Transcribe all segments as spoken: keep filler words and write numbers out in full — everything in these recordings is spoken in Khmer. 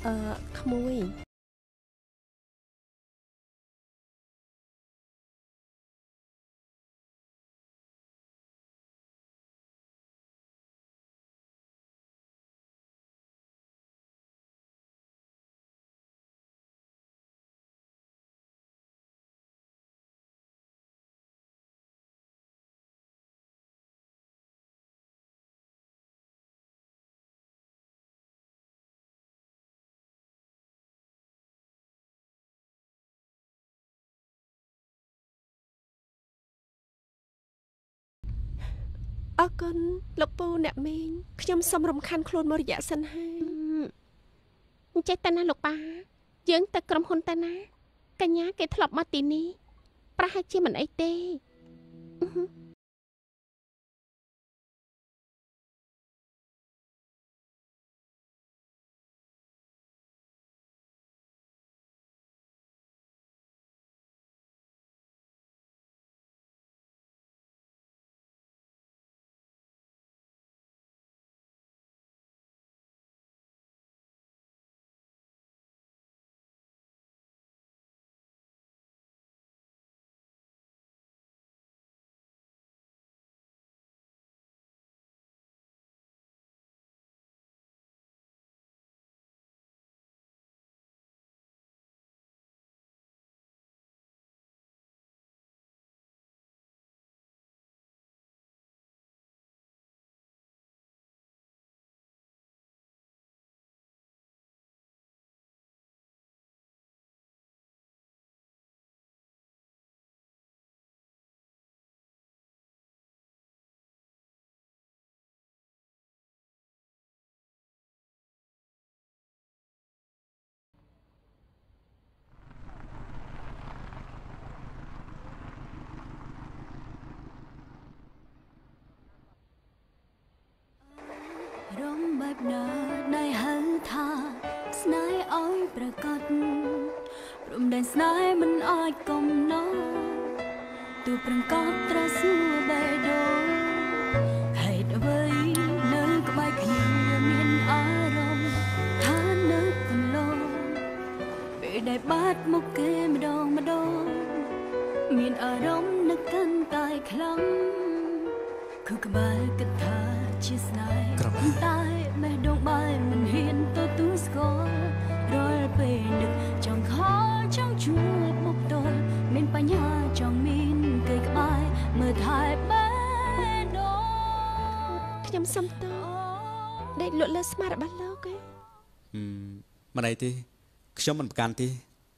អឺក្មួយអរគុណលោកពូអ្នកមីងខ្ញុំសូមរំខានខ្លួនមករយៈសិនហើយអញ្ចេះតាណាលោកប៉ាយើងទៅក្រុមហ៊ុនតាណាកញ្ញាគេធ្លាប់មកទីនេះប្រហែលជាមិនអីទេរំបែបណាដែលហៅថាស្នេហ៍ឲ្យប្រកបព្រំដែនស្នេហ៍មិនអាចកំណត់ទូប្រកបត្រូវសួរបេះដូងហេតុអ្វីនៅក្បែរគ្នាមានអារម្មណ៍ថានៅកន្លងពេលដែលបាត់មុខគេម្ដងម្ដងមានអារម្មណ៍នឹកកាន់តែខ្លាំងគឺក្បែរគិតថាជាស្នេហ៍តែបេះដូងបែរមិនហ៊ានទទួលស្គាល់រាល់ពេលនឹកចង់ខលចង់ជួបមុខផ្ទាល់មានបញ្ហាចង់មានគេក្បែរមើលថែបេះដូងខ្ញុំសុំតើដេកលក់លើស្មារតីរបស់លោកឯងមិនអីទេខ្ញុំមិនប្រកាន់ទេ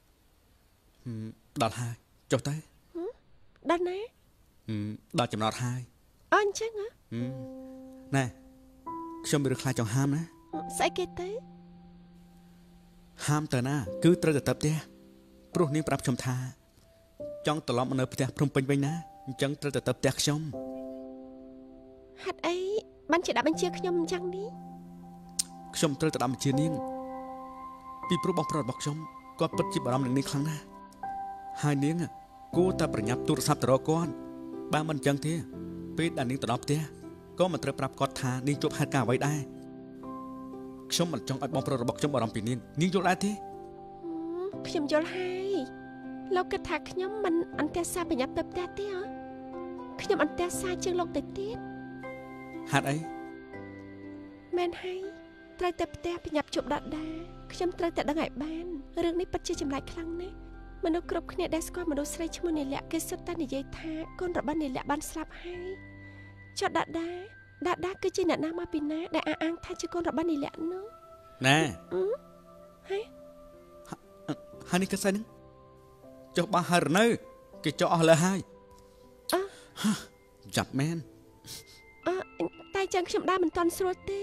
ដល់ហើយចុះទៅដល់ណាដល់ចំណត់ហើយអញ្ចឹងហ៎ណែខ្ញុំមានរឿងខ្លាចចង់ហាមណាស្អីគេទៅហាមទៅណាគឺត្រូវទៅទៅផ្ទះព្រោះនាងប្រាប់ខ្ញុំថាចង់ត្រឡប់មកនៅផ្ទះភ្នំពេញវិញណាអញ្ចឹងត្រូវទៅទៅផ្ទះខ្ញុំហេតុអីបានជាដាក់បញ្ជាខ្ញុំអញ្ចឹងនេះខ្ញុំត្រូវទៅដាក់បញ្ជានាងពីព្រោះបងប្រុសរបស់ខ្ញុំគាត់ពិតជាបារម្ភនឹងនាងខ្លាំងណាស់ហើយនាងគួរតែប្រញាប់ទូរស័ព្ទទៅរកគាត់បើមិនអញ្ចឹងទេពេលដែលនាងទៅដល់ផ្ទះក៏មិនត្រូវប្រាប់គាត់ថានាងជួបហេតុការណ៍អ្វីដែរខ្ញុំមិនចង់ឲ្យបងប្រុសរបស់ខ្ញុំបារម្ភពីនាងនាងយល់ដែរទេខ្ញុំយល់ហើយលោកគិតថាខ្ញុំមិនអន្តរសាប្រញាប់ទៅផ្ទះទេហ៎ខ្ញុំអន្តរសាជាងលោកទៅទៀតហេតុអីមែនហើយត្រូវទៅផ្ទះប្រញាប់ជួបដដាខ្ញុំត្រូវតែដឹងឲ្យបានរឿងនេះពិតជាចម្លែកខ្លាំងណាស់មនុស្សគ្រប់គ្នាដែលស្គាល់មនុស្សស្រីឈ្មោះនីលៈគេសុទ្ធតែនិយាយថាកូនរបស់នីលៈបានស្លាប់ហើយចុះដាដាដាដាគឺជាអ្នកណាមកពីណាដែលអះអាងថាជាកូនរបស់នីលៈនោះណែហើយហើយនេះគឺស្អីហ្នឹងចុះបោះហើយរនៅគេចុះអស់លើហើយអឺចាប់មែនអឺតែចឹងខ្ញុំដើរមិនទាន់ស្រួលទេ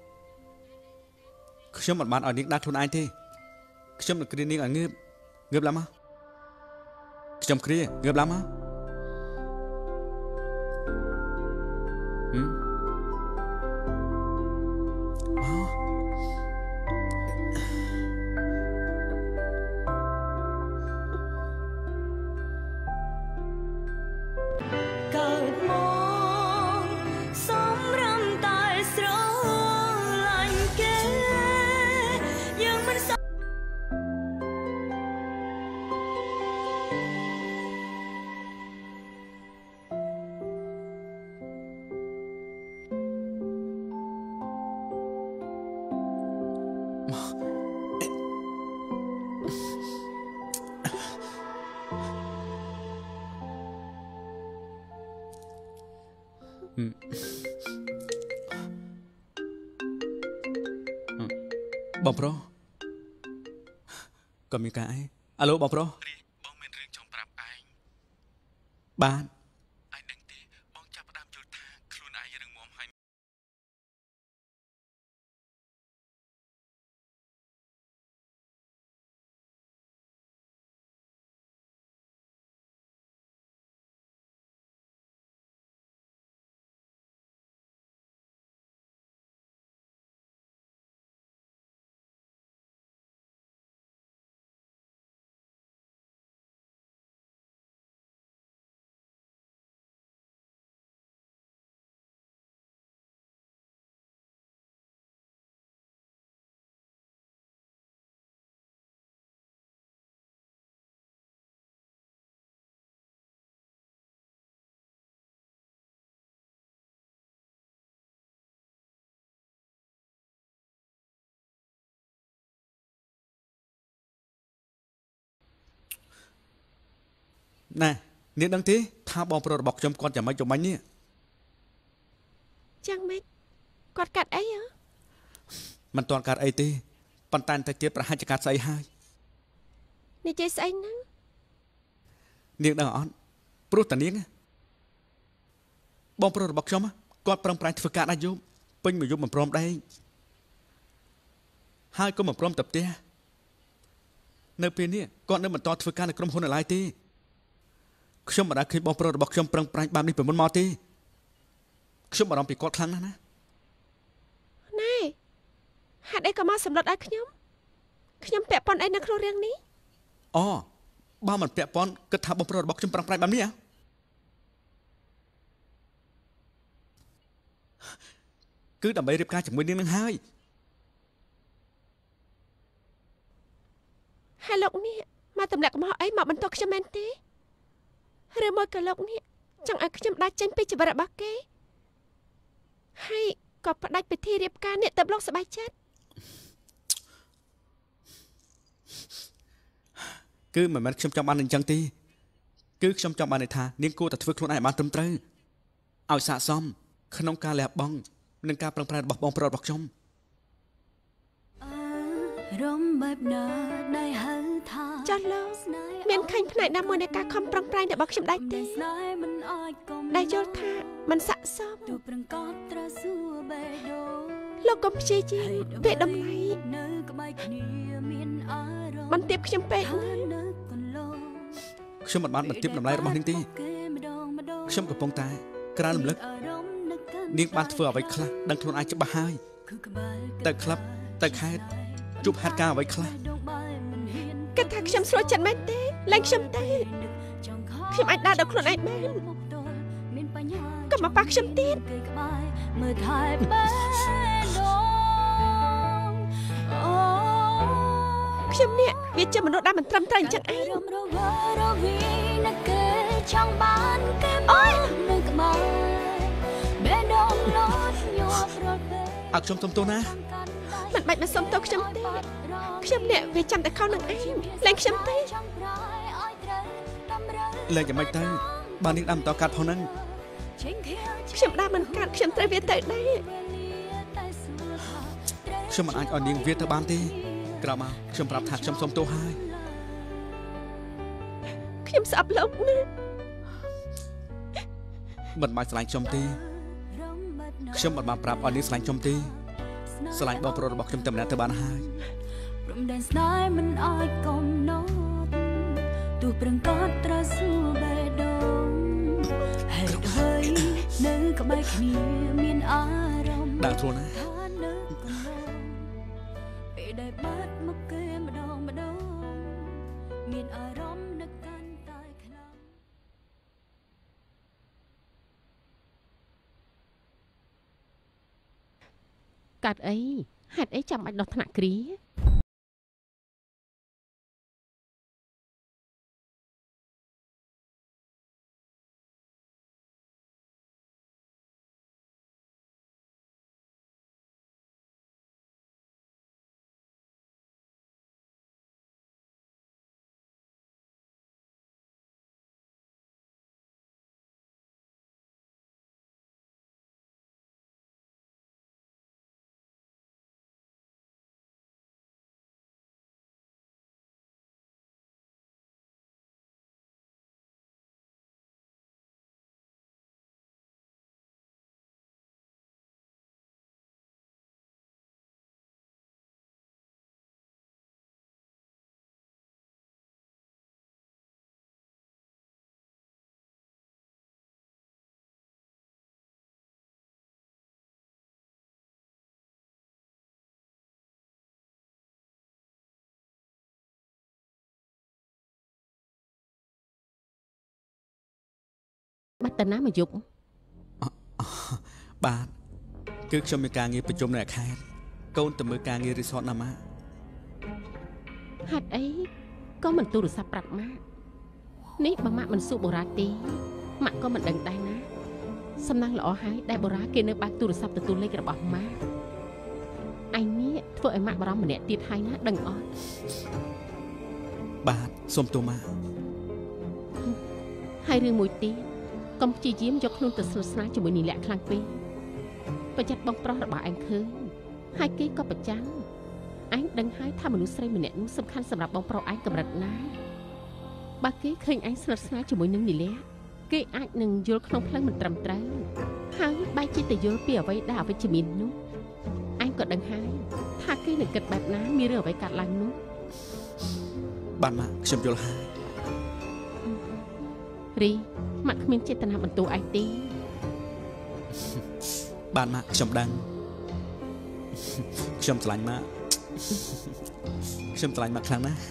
ខ្ញុំមិនបានឲ្យនាងដើរខ្លួនឯងទេខ្ញុំនឹងគ្រានាងឲ្យងើបងើបឡើងមកខ្ញុំគ្រាងើបឡើងមកហឹមកើតមកសម្រំតែស្រឡាញ់គេយើងមិនសបងប្រុសក៏មានការអីអាឡូបងប្រុសបងមានរឿងចង់ប្រាប់ឯងបានឯងដឹងទេបងចាប់ផ្ដើមយល់ថាខ្លួនឯងរឹងមាំហើយណែនាងដឹងទេថាបងប្រុសរបស់ខ្ញុំគាត់យ៉ាងម៉េចយ៉ាងម៉េចនេះយ៉ាងម៉េចគាត់កាត់អីហ៎មិនទាន់កាត់អីទេប៉ុន្តែតែទៀតប្រហែលជាកាត់ស្អីហើយនិយាយស្អីហ្នឹងនាងដឹងអត់ព្រោះតានាងបងប្រុសរបស់ខ្ញុំគាត់ប្រឹងប្រែងធ្វើការដាច់យប់ពេញមួយយប់មិនព្រមដែងហើយក៏មិនព្រមទៅផ្ទះនៅពេលនេះគាត់នៅបន្តធ្វើការនៅក្រុមហ៊ុនឡើយទេខ្ញុំមិនដែលឃើញបងប្រុសរបស់ខ្ញុំប្រឹងប្រែងបែបនេះពីមុនមកទេខ្ញុំបារម្ភពីគាត់ខ្លាំងណាស់ណាណែហេតុអីក៏មកសម្លុតឲ្យខ្ញុំខ្ញុំពាក់ព័ន្ធអីនៅក្នុងរឿងនេះអូបើមិនពាក់ព័ន្ធគិតថាបងប្រុសរបស់ខ្ញុំប្រឹងប្រែងបែបនេះអ្ហ៎គឺដើម្បីរៀបការជាមួយនាងនឹងហើយហើយលោកនេះមកទម្លាក់កំហុសអីមកបន្ទោសខ្ញុំមែនទេឬមកក៏លោកនេះចង់ឲ្យខ្ញុំដាច់ចេញពីជីវិតរបស់គេហើយក៏ផ្ដាច់ពិធីរៀបការនេះទៅលោកសប្បាយចិត្តគឺមិនមែនខ្ញុំចង់បានអញ្ចឹងទេគឺខ្ញុំចង់បានន័យថានាងគួរតែធ្វើខ្លួនឯងឲ្យបានត្រឹមត្រូវឲ្យស័ក្តិសមក្នុងការលះបង់និងការប្រឹងប្រែងរបស់បងប្រុសរបស់ខ្ញុំរំបែបណាដែលហៅថាចាស់លោកមានខាញ់ផ្នែកណាមួយនៃការខំប្រឹងប្រែងរបស់ខ្ញុំដែរទេដែលយល់ថាมันស័ក្តិសមទូប្រឹងកត់ត្រាសួរបេះដូងលោកកុំព្យាយាមវាតម្លៃនៅក្បែរគ្នាមានអារម្មណ៍បន្ទាបខ្ញុំពេកនៅកន្លងខ្ញុំមិនបានបន្ទាបតម្លៃរបស់នាងទេខ្ញុំកំពុងតែក្រើនរំលឹកនាងបានធ្វើអ្វីខ្លះដឹងខ្លួនឯងច្បាស់ហើយទៅក្លាប់ទៅខេត្តជួបហេតុការណ៍អ្វីខ្លះគិតថាខ្ញុំស្រួលចិត្តមែនទេលែងខ្ញុំទេខ្ញុំអាចដើរដល់ខ្លួនឯងបានកុំមកប៉ះខ្ញុំទៀតមើលថែបេះដូងអូខ្ញុំនេះវាជាមនុស្សដែលមិនត្រឹមត្រូវអញ្ចឹងឯងរំរវើរវីណាគេចង់បានគេអូយនៅក្បែរបេះដូងលោតញាប់រត់ពេកអើខ្ញុំសុំទោសណាមិនបាច់មកសុំទោសខ្ញុំទេខ្ញុំនេះវាចាំតែខុសនឹងឯងលែងខ្ញុំទេលែងយ៉ាងម៉េចទៅបើនាងដើមតកាត់ផងហ្នឹងខ្ញុំដើមមិនកាត់ខ្ញុំត្រូវវាទៅដែរខ្ញុំមិនអាចឲ្យនាងវាទៅបានទេក្រោយមកខ្ញុំប្រាប់ថាខ្ញុំសុំទោសហើយខ្ញុំស្អប់លោកណាស់មិនបាច់ស្រឡាញ់ខ្ញុំទេខ្ញុំមិនបានប្រាប់ឲ្យនាងស្រឡាញ់ខ្ញុំទេស្រឡាញ់បងប្រុសរបស់ខ្ញុំតែម្នាក់ទៅបានហើយព្រំដែនស្នេហ៍មិនអាចកំណត់ទោះប្រឹងកត់ត្រាសួរបេះដូងហេតុអ្វីនៅក្បែរគ្នាមានអារម្មណ៍ដើរខ្លួនណានៅកន្លងពេលដែលបាត់មកគេម្ដងម្ដងមានអារម្មណ៍នឹកកាន់តែខ្លាំងកាត់អីហេតុអីចាំបាច់ដោះថ្នាក់គ្រាបាត់តាណាមកយប់បាទគឺខ្ញុំមានការងារប្រជុំនៅខេត្តកូនទៅមើលការងាររីសតណាម៉ាហេតុអីក៏មិនទូរស័ព្ទប្រាប់ម៉ាក់នេះបើម៉ាក់មិនសួរបូរ៉ាទេម៉ាក់ក៏មិនដឹងដែរណាសំណាងល្អហើយដែលបូរ៉ាគេនៅបើកទូរស័ព្ទទទួលលេខរបស់ម៉ាក់ឯនេះធ្វើឲ្យម៉ាក់បារម្ភម្នាក់ទៀតហើយណាដឹងអត់បាទសុំទោសម៉ាក់ហើយរឿងមួយទៀតកុំព្យាយាមយកខ្លួនទៅស្និទ្ធស្នាលជាមួយនីលក្ខខ្លាំងពេកប្រយ័ត្នបងប្រុសរបស់ឯងឃើញហើយគេក៏ប្រចាំឯងដឹងហើយថាមនុស្សស្រីម្នាក់នោះសំខាន់សម្រាប់បងប្រុសឯងកម្រិតណាបើគេឃើញឯងស្និទ្ធស្នាលជាមួយនឹងនីលក្ខគេអាចនឹងយល់ក្នុងផ្លូវមិនត្រឹមត្រូវហើយបែរជាទៅយល់ពីអ្វីដែលអវិជ្ជមាននោះឯងក៏ដឹងហើយថាគេនឹងគិតបែបណាមានរឿងអ្វីកើតឡើងនោះបាទម៉ាក់ខ្ញុំយល់ហើយរីម៉ាក់គ្មានចេតនាបន្ទោសឯងទេបាទម៉ាក់ខ្ញុំដឹងខ្ញុំស្រឡាញ់ម៉ាក់ខ្ញុំស្រឡាញ់ម៉ាក់ខ្លាំងណាស់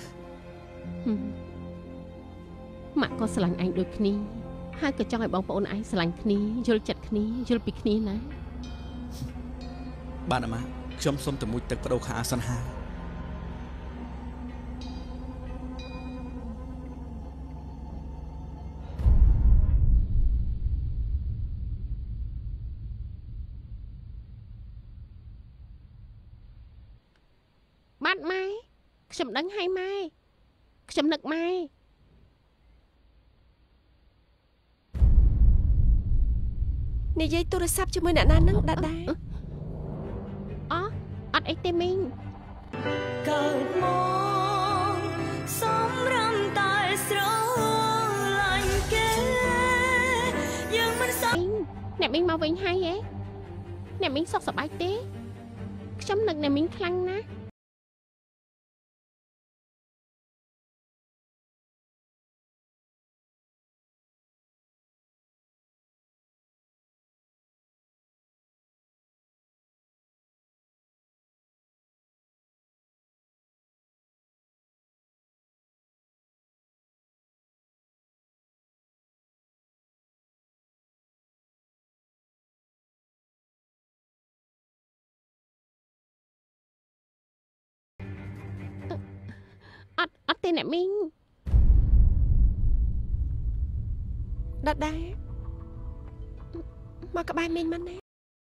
ម៉ាក់ក៏ស្រឡាញ់ឯងដូចគ្នាហើយក៏ចង់ឲ្យបងប្អូនឯងស្រឡាញ់គ្នាយល់ចិត្តគ្នាយល់ពីគ្នាណាបាទម៉ាក់ខ្ញុំសូមទៅមួយទឹកបដូរខាអាសិនហើយបាត់ម៉ែខ្ញុំដឹងហើយម៉ែខ្ញុំនឹកម៉ែនិយាយទូរស័ព្ទជាមួយអ្នកណានឹងដាដាអោះអត់អីទេមីងកើតមកសម្រំតែស្រឡាញ់គេយើងមិនសក់អ្នកមីងមកវិញហើយហ៎អ្នកមីងសុខសប្បាយទេខ្ញុំនឹកអ្នកមីងខ្លាំងណាស់អត់អត់ទេអ្នកមីងដាដាមកក្បែរមីងមិនណា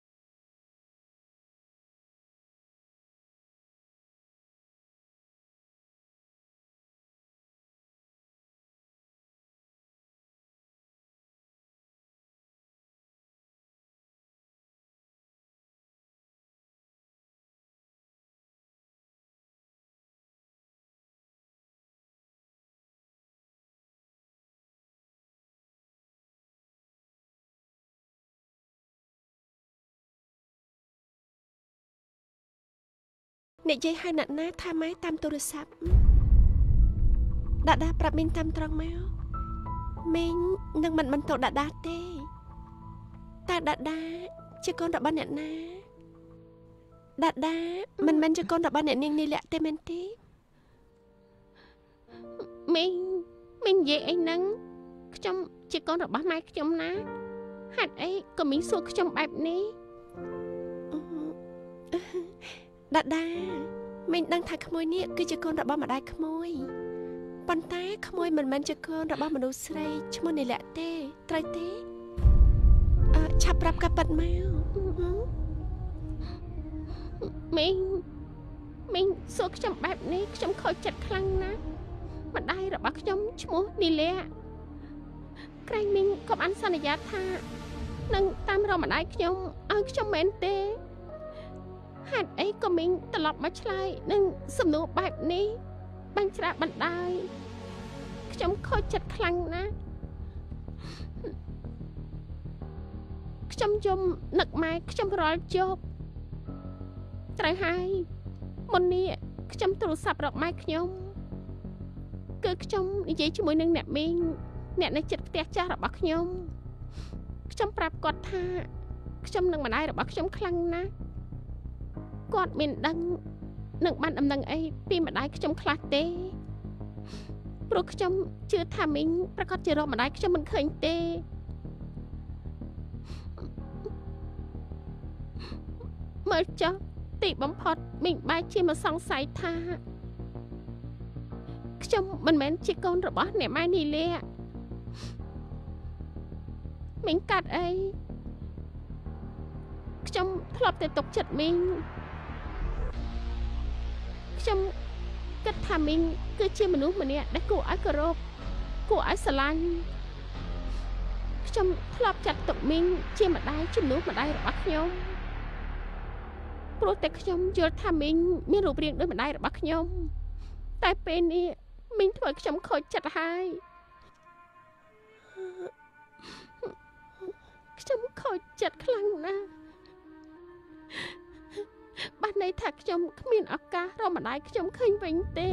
និយាយឲ្យអ្នកណាថាម៉ែតាមទូរស័ព្ទដាដាប្រាប់មីងតាមត្រង់មកមីងនឹងមិនបន្តដាដាទេតែដាដាជាកូនរបស់អ្នកណាដាដាមិនមែនជាកូនរបស់អ្នកនាងនីលក្ខទេមែនទេមីងមីងនិយាយអីហ្នឹងខ្ញុំជាកូនរបស់ម៉ែខ្ញុំណាហេតុអីក៏មីងសួរខ្ញុំបែបនេះដាដាមីងដឹងថាក្មួយនេះគឺជាកូនរបស់ម្ដាយក្មួយប៉ុន្តែក្មួយមិនមែនជាកូនរបស់មនុស្សស្រីឈ្មោះនីលក្ខទេត្រូវទេអឺឆាប់ប្រាប់កាប៉ិតមកមីងមីងសួរខ្ញុំបែបនេះខ្ញុំខូចចិត្តខ្លាំងណាស់ម្ដាយរបស់ខ្ញុំឈ្មោះនីលក្ខក្រែងមីងក៏បានសន្យាថានឹងតាមរកម្ដាយខ្ញុំឲ្យខ្ញុំមែនទេហេតុអីក៏មីងត្រឡប់មកឆ្លើយនឹងសំណួរបែបនេះបាញ់ច្រាបណ្ដាយខ្ញុំខូចចិត្តខ្លាំងណាស់ខ្ញុំយំនឹកម៉ែខ្ញុំរាល់ជប់ត្រូវហើយមុននេះខ្ញុំទូរស័ព្ទរកម៉ែខ្ញុំគឺខ្ញុំនិយាយជាមួយនឹងអ្នកមីងអ្នកនៅជិតផ្ទះចាស់របស់ខ្ញុំខ្ញុំប្រាប់គាត់ថាខ្ញុំនឹងម្ដាយរបស់ខ្ញុំខ្លាំងណាស់គាត់មានដឹងនឹងបានដំណឹងអីពីម្ដាយខ្ញុំខ្លះទេព្រោះខ្ញុំជឿថាមីងប្រកាសជារកម្ដាយខ្ញុំមិនឃើញទេមើលចុះទីបំផុតមីងបែរជាមកសង្ស័យថាខ្ញុំមិនមែនជាកូនរបស់អ្នកម៉ែនីលាមីងកាត់អីខ្ញុំធ្លាប់តែទុកចិត្តមីងខ្ញុំគិតថាមីងគឺជាមនុស្សម្នាក់ដែលគួរឲ្យគោរពគួរឲ្យស្រឡាញ់ខ្ញុំធ្លាប់ចាត់ទុកមីងជាម្ដាយជំនួសម្ដាយរបស់ខ្ញុំព្រោះតែខ្ញុំយល់ថាមីងមានរូបរាងដូចម្ដាយរបស់ខ្ញុំតែពេលនេះមីងធ្វើខ្ញុំខូចចិត្តហើយខ្ញុំខូចចិត្តខ្លាំងណាស់បានន័យថាខ្ញុំគ្មានឱកាសរកម្ដាយខ្ញុំឃើញវិញទេ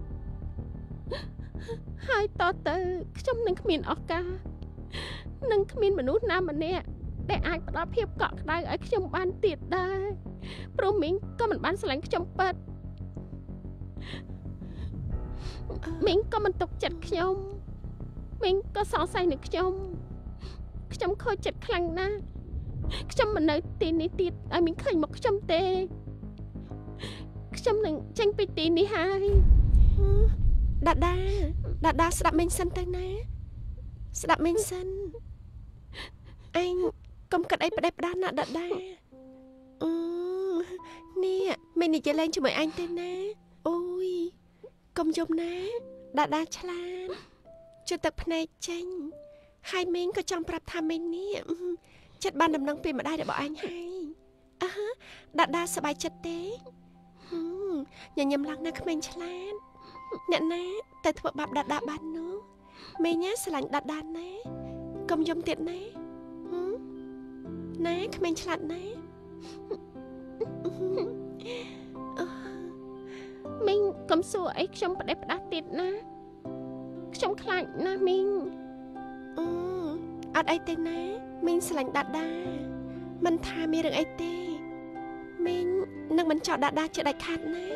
ហើយតទៅខ្ញុំនឹងគ្មានឱកាសនឹងគ្មានមនុស្សណាម្នាក់ដែលអាចផ្ដល់ភាពកក់ក្ដៅឲ្យខ្ញុំបានទៀតដែរព្រោះមីងក៏មិនបានស្រឡាញ់ខ្ញុំពិតមីងក៏មិនទុកចិត្តខ្ញុំមីងក៏សង្ស័យនឹងខ្ញុំខ្ញុំខូចចិត្តខ្លាំងណាស់ខ្ញុំមិននៅទីនេះទៀតឲ្យមីងឃើញមកខ្ញុំទេខ្ញុំនឹងចេញពីទីនេះហើយដាដាដាដាស្ដាប់មីងសិនទៅណាស្ដាប់មីងសិនអញកុំគិតអីផ្ដេសផ្ដាសណាដាដាអឺនេះមីងនិយាយលេងជាមួយអញទេណាអូយកុំយំណាដាដាឆ្លាតជឿទឹកភ្នែកចេញហើយមីងក៏ចង់ប្រាប់ថាមីងនេះចិត្តបានដំណឹងពីម្ដាយរបស់អញហើយអើដាដាសប្បាយចិត្តទេញញឹមឡើងណាក្មេងឆ្លាតអ្នកណាទៅធ្វើបាបដាដាបាននោះមីងណាស្រឡាញ់ដាដាណាកុំយំទៀតណាណាក្មេងឆ្លាតណាមីងកុំសួរអីខ្ញុំផ្ដេសផ្ដាស់ទៀតណាខ្ញុំខ្លាចណាស់មីងអឺអត់អីទេណាមីងស្រឡាញ់ដាដាមិនថាមានរឿងអីទេមីងនឹងមិនចោលដាដាជាដាច់ខាតណា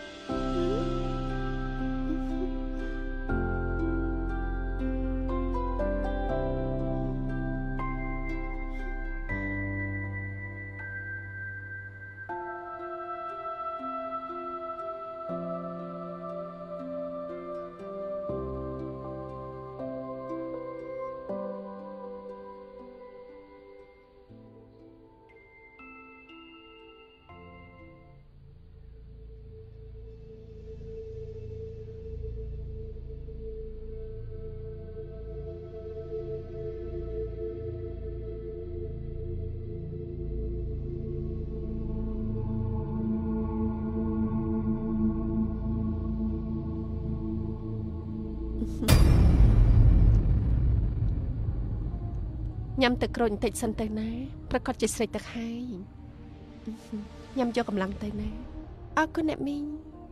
ញ៉ាំទឹកក្រូចបន្តិចសិនទៅណាប្រកាសជាស្រេកទឹកហើយញ៉ាំយកកម្លាំងទៅណាអរគុណអ្នកមីង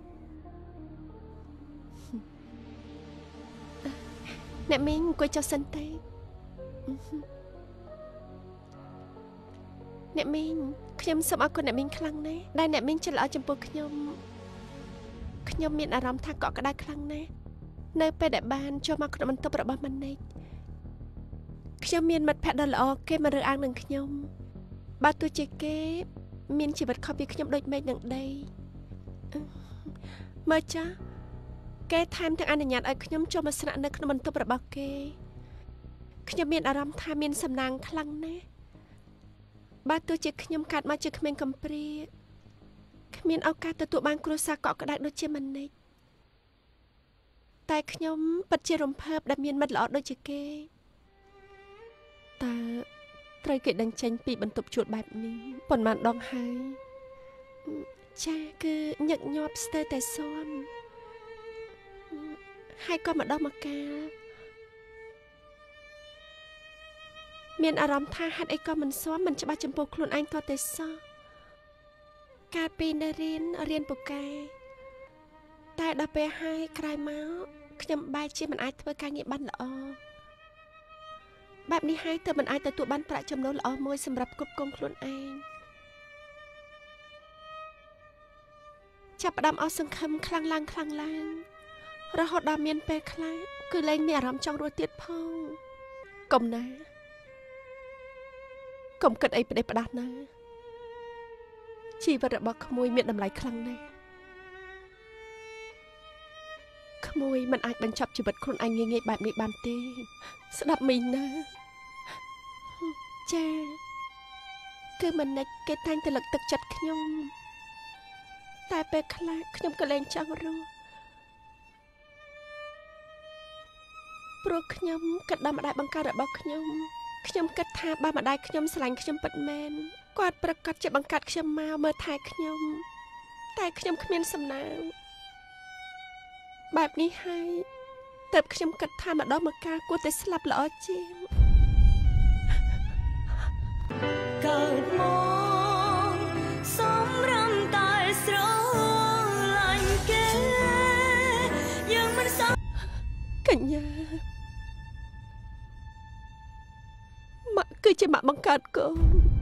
អ្នកមីងអង្គុយចុះសិនទៅអ្នកមីងខ្ញុំសូមអរគុណអ្នកមីងខ្លាំងណាស់ដែលអ្នកមីងចិត្តល្អចំពោះខ្ញុំខ្ញុំមានអារម្មណ៍ថាកក់ក្ដៅខ្លាំងណាស់នៅពេលដែលបានចូលមកក្នុងបន្ទប់របស់ម៉ាណិចខ្ញុំមានមិត្តភក្តិដ៏ល្អគេមករើសអើងនឹងខ្ញុំបើទោះជាគេមានជីវិតខុសពីខ្ញុំដូចមេឃនឹងដីមើលចាស់គេថែមទាំងអនុញ្ញាតឲ្យខ្ញុំចូលមកស្នាក់នៅក្នុងបន្ទប់របស់គេខ្ញុំមានអារម្មណ៍ថាមានសំណាងខ្លាំងណាស់បើទោះជាខ្ញុំកាត់មកជាក្មេងកំព្រាគ្មានឱកាសទទួលបានគ្រួសារកក់ក្ដៅដូចជាម៉ាណិចតែខ្ញុំពិតជារំភើបដែលមានមិត្តល្អដូចជាគេតើត្រូវគេដឹងចេញពីបន្ទប់ជួលបែបនេះប៉ុន្មានដងហើយចាគឺញឹកញាប់ស្ទើរតែស៊ាំហើយក៏ម្ដងម្កាលមានអារម្មណ៍ថាហេតុអីក៏មិនស៊ាំមិនច្បាស់ចំពោះខ្លួនឯងតតែសោះកាលពីនៅរៀនរៀនពូកែតែដល់ពេលហើយក្រោយមកខ្ញុំបែរជាមិនអាចធ្វើការងារបានល្អបែបនេះហើយទើបមិនអាចទទួលបានប្រាក់ចំណូលល្អមួយសម្រាប់គ្រប់គ្រងខ្លួនឯងចាប់ផ្ដើមអស់សង្ឃឹមខ្លាំងឡើងខ្លាំងឡើងរហូតដល់មានពេលខ្លះគឺលែងមានអារម្មណ៍ចង់រស់ទៀតផងកុំណាកុំគិតអីផ្ដេសផ្ដាស់ណាជីវិតរបស់ក្មួយមានតម្លៃខ្លាំងណាស់ក្មួយមិនអាចបញ្ចប់ជីវិតខ្លួនឯងងាយៗបែបនេះបានទេស្ដាប់មីងណាចាគឺមិនណិចគេតែងតែលើកទឹកចិត្តខ្ញុំតែពេលខ្លះខ្ញុំក៏លែងចង់រស់ព្រោះខ្ញុំគិតដល់ម្ដាយបង្កើតរបស់ខ្ញុំខ្ញុំគិតថាបើម្ដាយខ្ញុំស្រឡាញ់ខ្ញុំពិតមែនគាត់ប្រកាសជាបង្កើតខ្ញុំមកមើលថែខ្ញុំតែខ្ញុំគ្មានសំណាងបែបនេះហើយតើបខ្ញុំគិតថាម្ដងមកកាលគួរតែស្លាប់ល្អជាងកើតមកសំរំតែស្រឡាញ់គេយើងមិនសោះកញ្ញាម៉ាក់គឺជាម៉ាក់បង្កើតកូន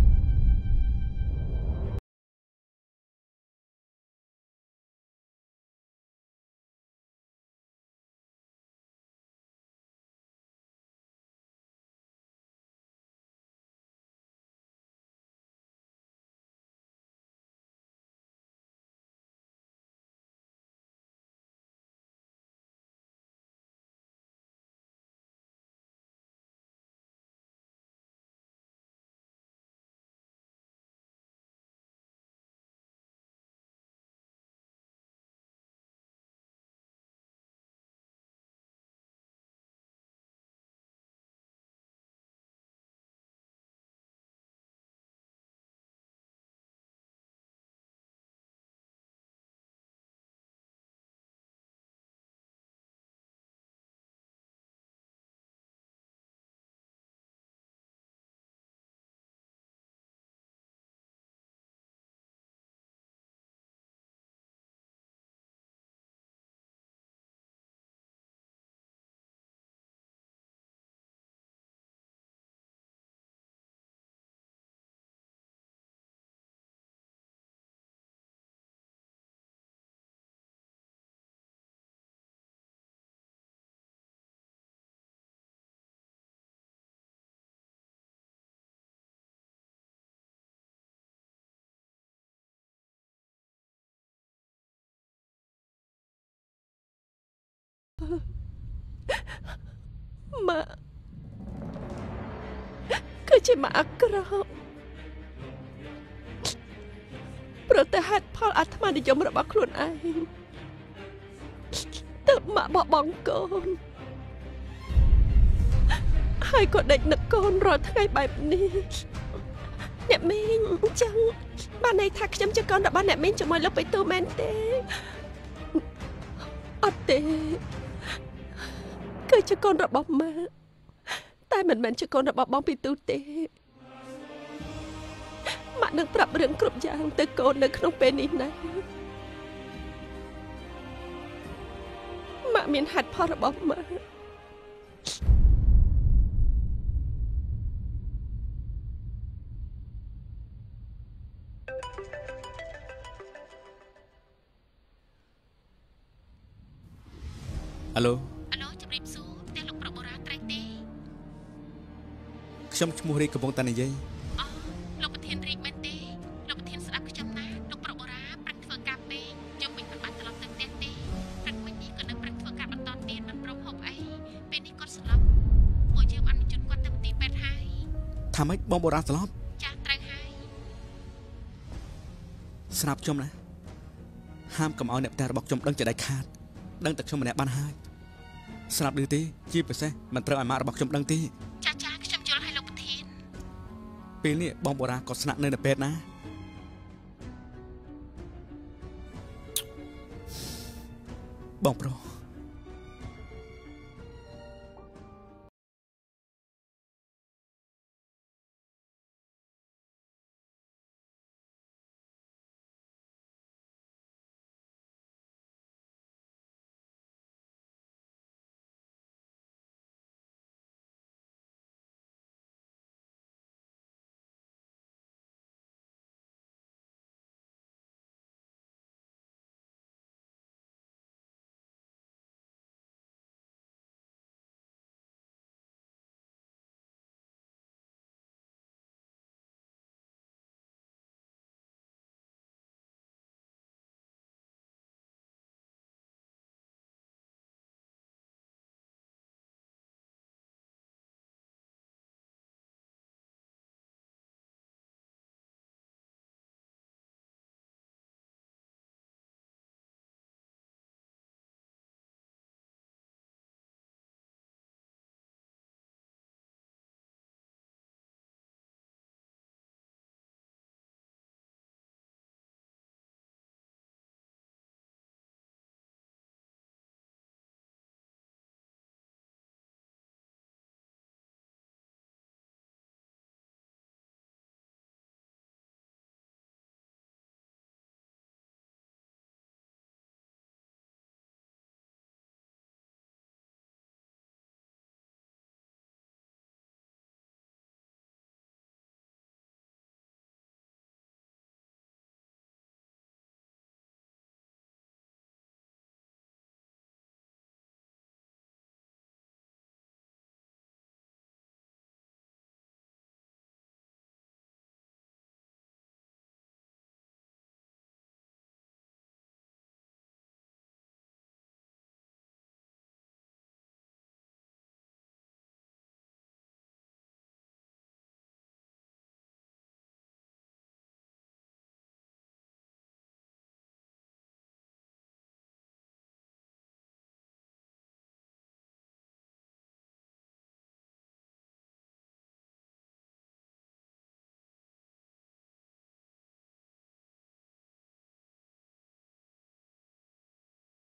ម៉ាក់គឺជាម៉ាក់អាក្រក់ព្រោះតែហេតុផលអាត្មានិយមរបស់ខ្លួនឯងទើបម៉ាក់បោះបង់កូនហើយក៏ដេកនឹកកូនរាល់ថ្ងៃបែបនេះអ្នកមីងអញ្ចឹងបានន័យថាខ្ញុំជាកូនរបស់អ្នកមីងជាមួយលោកបៃតូមែនទេអត់ទេគឺជាកូនរបស់ម៉ាក់តែមិនមែនជាកូនរបស់បងពីទូទេម៉ាក់នឹងប្រាប់រឿងគ្រប់យ៉ាងទៅកូននៅក្នុងពេលនេះណាម៉ាក់មានហេតុផលរបស់ម៉ាក់អាឡូអាឡូជំរាបសួរផ្ទះលោកប្រុសបុរាណត្រេះទេខ្ញុំឈ្មោះរីកកំពុងតែនិយាយអូលោកប្រធានរីកមែនទេលោកប្រធានស្ដាប់ខ្ញុំណាលោកប្រុសបុរាណប្រាំងធ្វើការពេកខ្ញុំមិនបានត្រឡប់ទៅផ្ទះទេព្រឹកមិញនេះក៏នៅប្រាំងធ្វើការបន្តទៀតមិនព្រមហូបអីពេលនេះគាត់ស្លាប់ពួកយើងបានបញ្ជូនគាត់ទៅមន្ទីរពេទ្យហើយថាម៉េចបងបុរាណស្លាប់ចាស់ត្រូវហើយស្រាប់ខ្ញុំណាហាមកុំឲ្យអ្នកផ្ទះរបស់ខ្ញុំដឹងជាដាច់ខាតដឹងតែខ្ញុំម្នាក់បានហើយស្រាប់ឬទេជាពិសេសមិនត្រូវឲ្យម៉ាក់របស់ខ្ញុំដឹងទេចាចាខ្ញុំយល់ឲ្យលោកប្រធានពេលនេះបងបុរាណក៏ស្នាក់នៅនៅពេទ្យណាបងប្រុស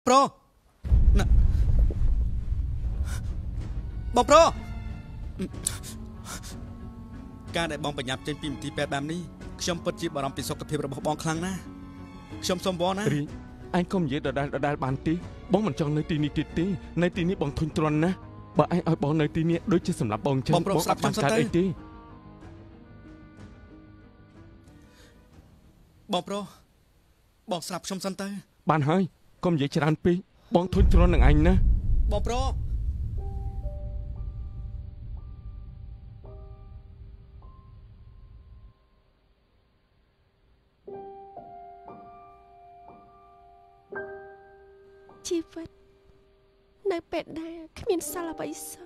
ប្រុសណាបងប្រុសការដែលបងបញ្ញាប់ចេញពីមន្ទីរពេទ្យបែបនេះខ្ញុំពិតជាបារម្ភពីសុខភាពរបស់បងខ្លាំងណាស់ខ្ញុំសូមវល់ណារីអញកុំនិយាយដដែលដដែលបានទេបងមិនចង់នៅទីនេះទៀតទេនៅទីនេះបងធុញទ្រាន់ណាស់បើឯងឲ្យបងនៅទីនេះដូចជាសម្រាប់បងចឹងបងប្រុសស្ដាប់ខ្ញុំសិនទៅបងប្រុសបងស្ដាប់ខ្ញុំសិនទៅបានហើយកុំនិយាយច្រើនពេកបងធុញទ្រាន់នឹងអញណាបងប្រុសជីវិតនៅពេលដែលគ្មានសល់អ្វីសោះ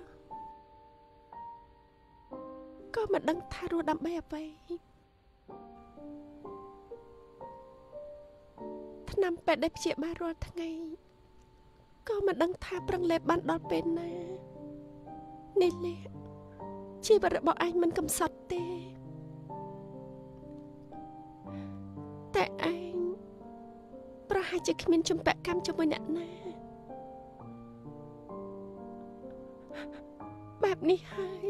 ក៏មិនដឹងថារស់ដើម្បីអ្វីថ្នាំពេទ្យដែលព្យាបាលរាល់ថ្ងៃក៏មិនដឹងថាប្រឹងលេបបានដល់ពេលណានេះលាជីវិតរបស់អញមិនកំសត់ទេតែឯងប្រហែលជាគ្មានជំពាក់កម្មជាមួយអ្នកណាបែបនេះហើយ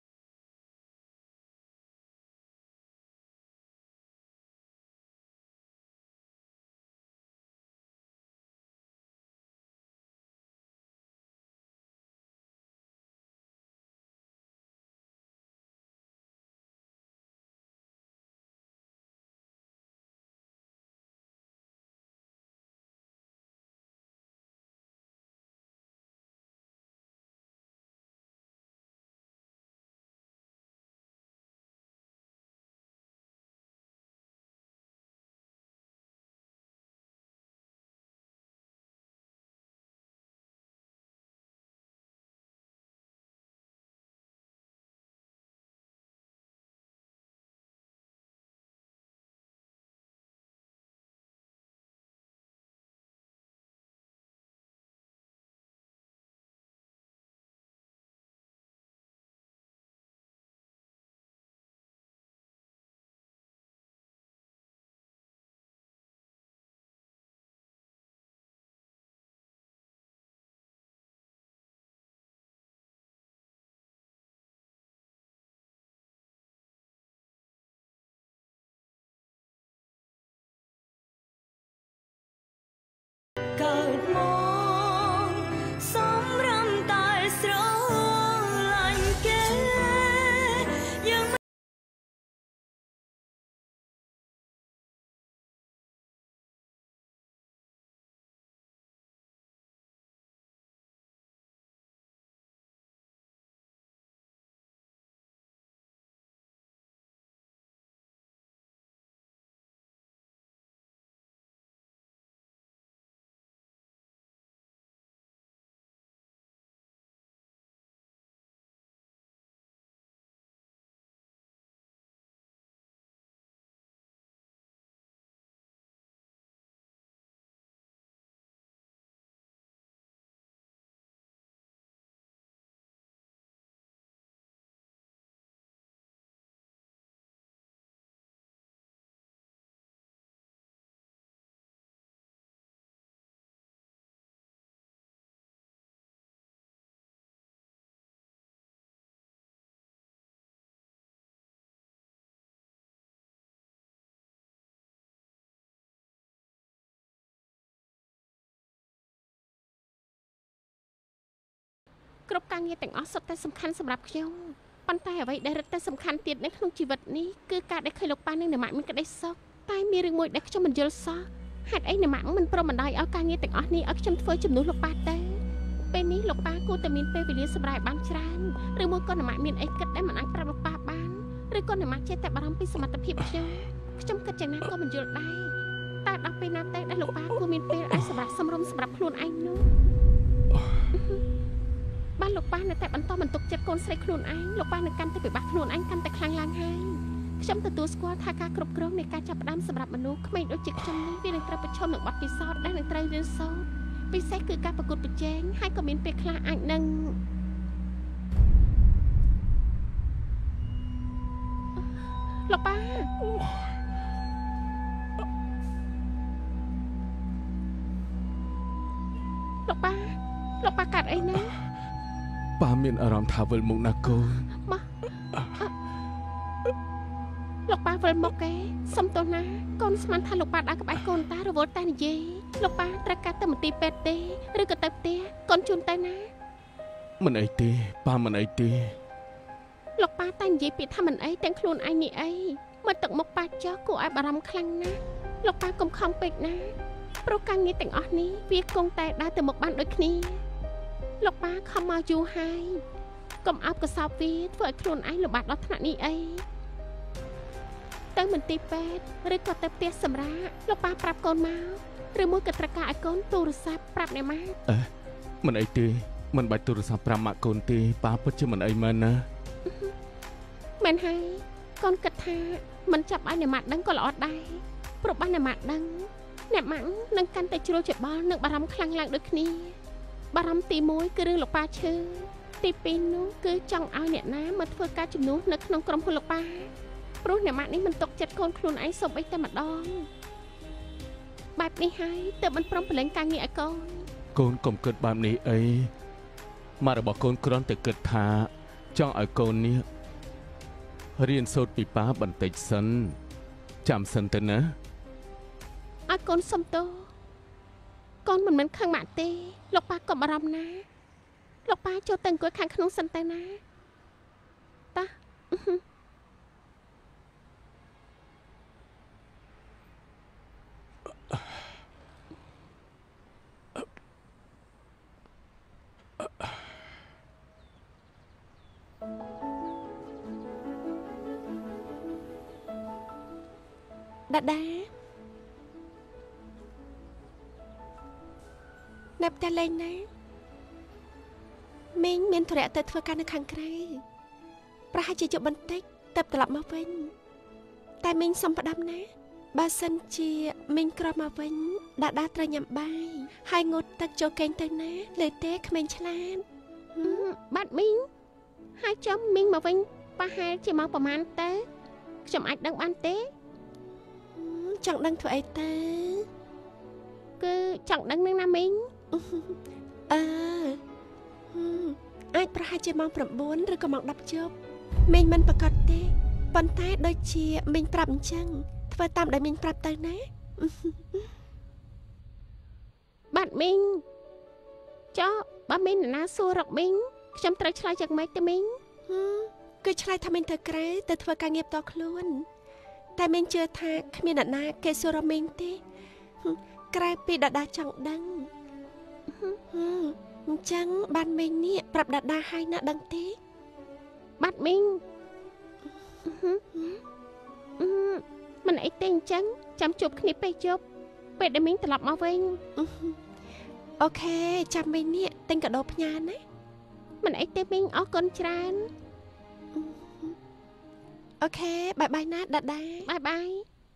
កើតមកសំរំតែស្រឡាញ់គេយើងគ្រប់ការងារទាំងអស់សុទ្ធតែសំខាន់សម្រាប់ខ្ញុំប៉ុន្តែអ្វីដែលរឹតតែសំខាន់ទៀតនៅក្នុងជីវិតនេះគឺការដែលឃើញលោកប៉ានិងអ្នកម៉ាក់មានក្តីសុខតែមានរឿងមួយដែលខ្ញុំមិនយល់សោះហេតុអីអ្នកម៉ាក់មិនព្រមបណ្ដោយឲ្យការងារទាំងអស់នេះឲ្យខ្ញុំធ្វើជំនួសលោកប៉ាទេពេលនេះលោកប៉ាគួរតែមានពេលវេលាសម្រាប់បានច្រើនឬមួយក៏អ្នកម៉ាក់មានអីគិតដែលមិនអាចប្រាប់លោកប៉ាបានឬក៏អ្នកម៉ាក់ចេះតែបារម្ភពីសមត្ថភាពខ្ញុំខ្ញុំគិតយ៉ាងណាក៏មិនយល់ដែរតែដល់ពេលណាទេដែលលោកប៉ាគួរមានពេលឲ្យសម្រាប់សម្រុំសម្រាប់ខ្លួនឯងនោះបានលោកប៉ានៅតែបន្តបន្ទុកចិត្តកូនស្រីខ្លួនឯងលោកប៉ានឹងកាន់តែពិបាកខ្លួនឯងកាន់តែខ្លាំងឡើងហើយខ្ញុំទទួលស្គាល់ថាការគ្រប់គ្រងនៃការចាប់ផ្ដើមសម្រាប់មនុស្សក្មេងដូចជាខ្ញុំនេះវានឹងត្រូវប្រឈមនឹងបទពិសោធន៍ដែលនឹងត្រូវរៀនសូត្រពិសេសគឺការប្រកួតប្រជែងហើយក៏មានពេលខ្លះអាចនឹងលោកប៉ាលោកប៉ាលោកប៉ាកាត់អីណាប៉ាមានអារម្មណ៍ថាវិលមុខណាកូនមកលោកប៉ាវិលមុខគេសុំទោសណាកូនស្មានថាលោកប៉ាដាក់ក្បាច់កូនតារវល់តែនិយាយលោកប៉ាត្រូវការទៅមន្ទីរពេទ្យទេឬក៏ទៅផ្ទះកូនជូនទៅណាមិនអីទេប៉ាមិនអីទេលោកប៉ាតែនិយាយពាក្យថាមិនអីទាំងខ្លួនឯងនេះអីមើលទឹកមុខប៉ាចុះគួរឲ្យបារម្ភខ្លាំងណាស់លោកប៉ាកុំខំពេកណាព្រោះការងារទាំងអស់នេះវាគង់តែដើរទៅមុខបានដូចគ្នាលោកប៉ាខំមកយូរហើយកុំអោបកសោបវាធ្វើឲ្យខ្លួនឯងលំបាកដល់ថ្នាក់នេះអីទៅមន្ទីរពេទ្យឬក៏ទៅផ្ទះសម្រាកលោកប៉ាប្រាប់កូនមកឬមួយក៏ត្រូវការឲ្យកូនទូរស័ព្ទប្រាប់អ្នកម៉ាក់អេមិនអីទេមិនបាច់ទូរស័ព្ទប្រាប់ម៉ាក់កូនទេប៉ាពិតជាមិនអីមែនណាមែនហើយកូនគិតថាមិនចាប់ឲ្យអ្នកម៉ាក់ដឹងក៏ល្អដែរព្រោះបើអ្នកម៉ាក់ដឹងអ្នកម៉ាក់នឹងកាន់តែជ្រួលច្បល់និងបារម្ភខ្លាំងឡើងដូចគ្នាបារម្ភទីមួយគឺរឿងលោកប៉ាឈឺទីពីរនោះគឺចង់ឲ្យអ្នកណាមកធ្វើការជំនួសនៅក្នុងក្រុមហ៊ុនលោកប៉ាព្រោះអ្នកម៉ាក់នេះមិនຕົកចិត្តកូនខ្លួនឯងសូម្បីតែម្ដងបែបនេះហើយទើបមិនព្រមប្រឡែងការងារឲ្យកូនកូនកុំគិតបែបនេះអីម៉ាក់របស់កូនគ្រាន់តែគិតថាចង់ឲ្យកូននេះរៀនសូត្រពីប៉ាបន្តិចសិនចាំសិនទៅណាឲ្យកូនសុំទោសកូនមិនមែនខឹងម៉ាក់ទេលោកប៉ាកុំបារម្ភណាលោកប៉ាចូលទៅអង្គុយខាងក្នុងសិនទៅណាតាដាដានៅផ្ទះលេងណាមីងមានធរៈទៅធ្វើការនៅខាងក្រៅប្រហែលជាជប់បន្តិចទៅត្រឡប់មកវិញតែមីងសុំផ្ដាំណាបើសិនជាមីងក្រោយមកវិញដាដាត្រូវញ៉ាំបាយហើយងូតទឹកចូលកេងទៅណាលើទេក្មេងឆ្លាតបាត់មីងហើយចាំមីងមកវិញប្រហែលជាមកប្រហែលទៅខ្ញុំអាចដឹងបានទេចង់ដឹងធ្វើអីទៅគឺចង់ដឹងនឹងណាមីងអឺអាចប្រហែលជាម៉ោងប្រាំបួនឬក៏ម៉ោងដប់ជប់មីងមិនប្រកាសទេប៉ុន្តែដូចជាមីងប្រាប់អញ្ចឹងធ្វើតាមដែលមីងប្រាប់ទៅណាបាទមីងចុះបើមីងណាសួររកមីងខ្ញុំត្រូវឆ្លើយយ៉ាងម៉េចទៅមីងគឺឆ្លើយថាមីងទៅក្រៅទៅធ្វើការងារផ្ទាល់ខ្លួនតែមីងជឿថាគ្មានអ្នកណាគេសួររកមីងទេក្រៅពីដាដាចង់ដឹងអញ្ចឹងបានមីងនេះប្រាប់ដាដាហើយណាដឹងទេបាទមីងមិនអីទេអញ្ចឹងចាំជួបគ្នាពេលយប់ពេលដែលមីងត្រឡប់មកវិញអូខេចាំមីងនេះទិញកាដូផ្ញើណាមិនអីទេមីងអរគុណច្រើនអូខេបាយបាយណាដាដាបាយបាយ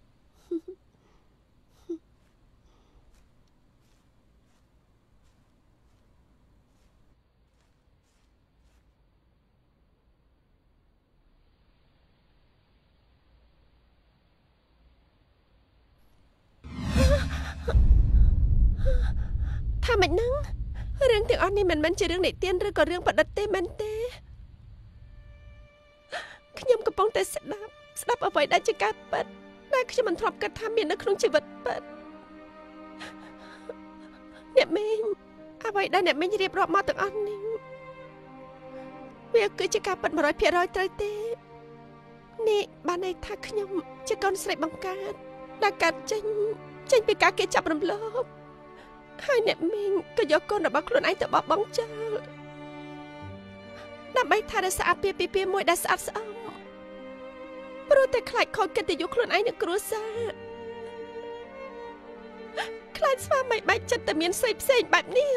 ថាមិនហ្នឹងរឿងទាំងអស់នេះមិនមែនជារឿងនិទានឬក៏រឿងប្រឌិតទេមែនទេខ្ញុំកំពុងតែស្ដាប់ស្ដាប់អ្វីដែលជាការពិតដែលខ្ញុំមិនធ្លាប់គិតថាមាននៅក្នុងជីវិតពិតអ្នកមីងអ្វីដែលអ្នកមីងរៀបរាប់មកទាំងអស់នេះវាគឺជាការពិត một trăm phần trăm ត្រូវទេនេះបានន័យថាខ្ញុំជាកូនស្រីបង្កើតដែលកាត់ចេញចេញពីការគេចាប់រំលោភហើយអ្នកមីងក៏យកកូនរបស់ខ្លួនឯងទៅបោះបង់ចោលដើម្បីថារក្សាអាពាហ៍ពិពាហ៍មួយដែលស្អាតស្អំព្រោះតែខ្លាចខូចកិត្តិយសខ្លួនឯងនិងគ្រួសារខ្លាចស្វាមីបែកចិត្តតែមានស្រីផ្សេងបែបនេះ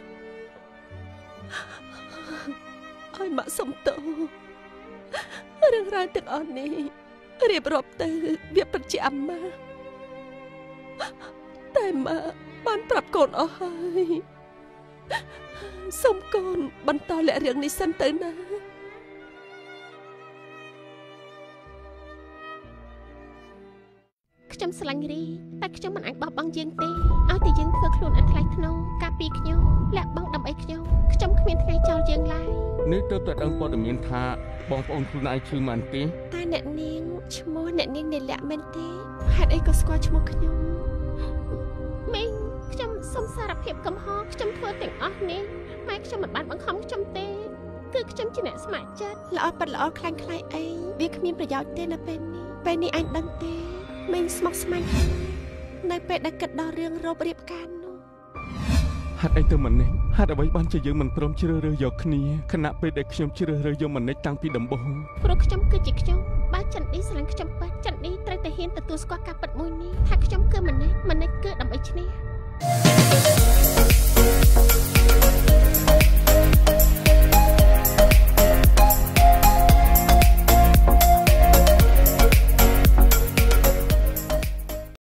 អើយម៉ាក់សុំទោសរឿងរ៉ាវទាំងអស់នេះរៀបរាប់ទៅវាពិតជាអាម៉ាស់តែម៉ាក់បានប្រាប់កូនអស់ហើយសូមកូនបន្តលាក់រឿងនេះសិនទៅណាខ្ញុំស្រឡាញ់រីតែខ្ញុំមិនអាចបោះបង់យើងទេឲ្យតែយើងធ្វើខ្លួនអត់ថ្លៃថ្នូរការពីខ្ញុំលាក់បង់ដើម្បីខ្ញុំខ្ញុំគ្មានថ្ងៃចោលយើងឡើយនេះទើបតែដឹងព័ត៌មានថាបងប្អូនខ្លួនឯងឈឺមែនទេតែអ្នកនាងឈ្មោះអ្នកនាងនេះលាក់មែនទេហេតុអីក៏ស្គាល់ឈ្មោះខ្ញុំមីងខ្ញុំសូមសារភាពកំហុសខ្ញុំធ្វើទាំងអស់នេះម៉ែខ្ញុំមិនបានបង្ខំខ្ញុំទេគឺខ្ញុំជាអ្នកស្ម័គ្រចិត្តល្អប៉ិតល្អខ្លាំងខ្លាយអីវាគ្មានប្រយោជន៍ទេនៅពេលនេះពេលនេះអញដឹងទេមីងស្មុគស្មាញនៅពេលដែលគិតដល់រឿងរោគរៀបការនោះហេតុអីទៅមិននេះហេតុអ្វីបានជាយើងមិនព្រមជ្រើសរើសយកគ្នាខណៈពេលដែលខ្ញុំជ្រើសរើសយកមិននេះតាំងពីដំបូងព្រោះខ្ញុំគឺជាខ្ញុំបើចន្ទឌីស្រឡាញ់ខ្ញុំពិតចន្ទឌីត្រូវតែហ៊ានទទួលស្គាល់ការពិតមួយនេះថាខ្ញុំគឺមិននេះមិននេះគឺដើម្បីឈ្នះ